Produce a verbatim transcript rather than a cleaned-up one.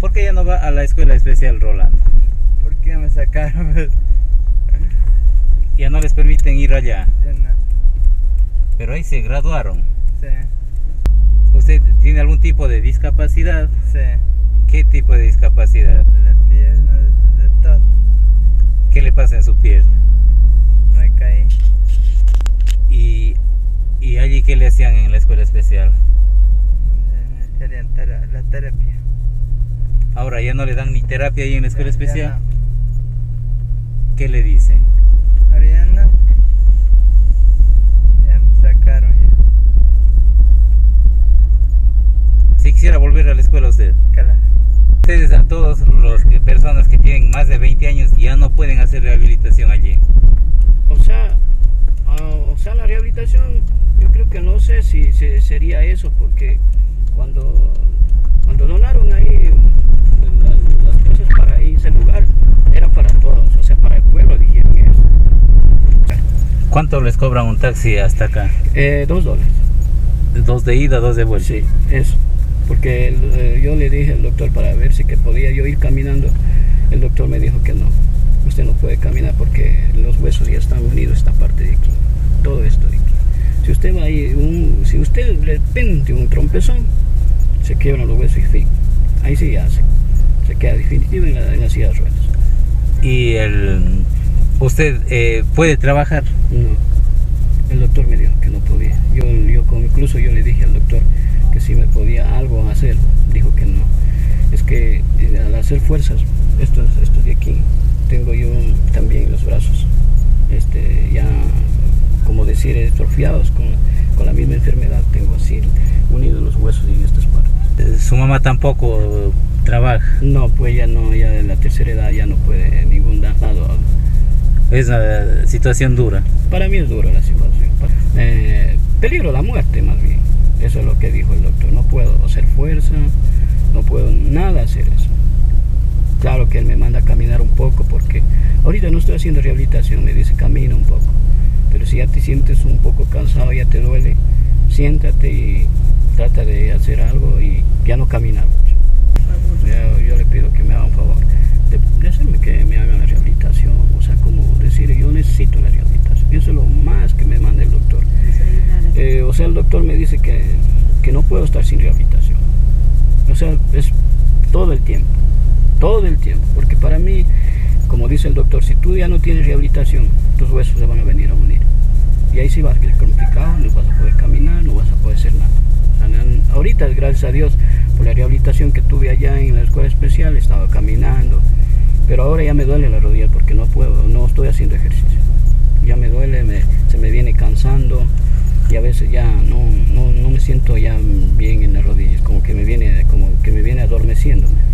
¿por qué ya no va a la escuela especial Rolando? ¿Por qué me sacaron? Ya no les permiten ir allá. Ya no. Pero ahí se graduaron. Sí, ¿Usted tiene algún tipo de discapacidad? sí. ¿Qué tipo de discapacidad? De la pierna, de, de todo. ¿Qué le pasa en su pierna? Me caí. ¿Y, y allí qué le hacían en la escuela especial? Me querían tera- la terapia. Ahora ya no le dan ni terapia ahí en la escuela Ya- ya especial. no. ¿Qué le dicen? Ahora ya no. Ya me sacaron ya. Si quisiera volver a la escuela usted. Cala. Ustedes, a todos los que, personas que tienen más de veinte años, ya no pueden hacer rehabilitación allí. O sea, uh, o sea, la rehabilitación, yo creo que no sé si se, sería eso, porque cuando, cuando donaron ahí las, las cosas para ese lugar, era para todos, o sea, para el pueblo dijeron eso. ¿Cuánto les cobran un taxi hasta acá? Eh, dos dólares. Dos de ida, dos de vuelta. Sí, eso. Porque el, eh, yo le dije al doctor para ver si que podía yo ir caminando. El doctor me dijo que no. Usted no puede caminar porque los huesos ya están unidos, esta parte de aquí. Todo esto de aquí. Si usted va ahí, un, si usted de repente un trompezón, se quiebran los huesos y fin. Ahí sí ya se, se queda definitivo en la, en la silla de ruedas. ¿Y el, usted eh, puede trabajar? No. El doctor me dijo que no podía. Yo, yo incluso yo le dije al doctor que si me podía algo hacer. Dijo que no. Es que eh, al hacer fuerzas, estos, estos de aquí, tengo yo también los brazos este, ya, como decir, estrofiados con, con la misma enfermedad. Tengo así unidos los huesos en estas partes. ¿Su mamá tampoco trabaja? No, pues ya no, ya de la tercera edad ya no puede ningún lado. Es una situación dura. Para mí es dura la situación. Eh, peligro la muerte más bien. Eso es lo que dijo el doctor. No puedo hacer fuerza, no puedo nada hacer eso. Claro que él me manda a caminar un poco porque ahorita no estoy haciendo rehabilitación, me dice camina un poco. Pero si ya te sientes un poco cansado, ya te duele, siéntate y trata de hacer algo y ya no caminar mucho. Yo, yo le pido que me haga un favor de, de hacerme que me hagan la rehabilitación. O sea, como decir, yo necesito la rehabilitación. Eso es lo más que me manda el doctor. Eh, o sea, el doctor me dice que, que no puedo estar sin rehabilitación. O sea, es todo el tiempo. Todo el tiempo. Porque para mí, como dice el doctor, si tú ya no tienes rehabilitación, tus huesos se van a venir a unir. Y ahí sí va a ser complicado, no vas a poder caminar, no vas a poder hacer nada. O sea, ahorita, gracias a Dios, por la rehabilitación que tuve allá en la escuela especial, estaba caminando. Pero ahora ya me duele la rodilla porque no puedo, no estoy haciendo ejercicio. Ya me duele, me, se me viene cansando y a veces ya no, no, no me siento ya bien en las rodillas, como que me viene, como que me viene adormeciéndome.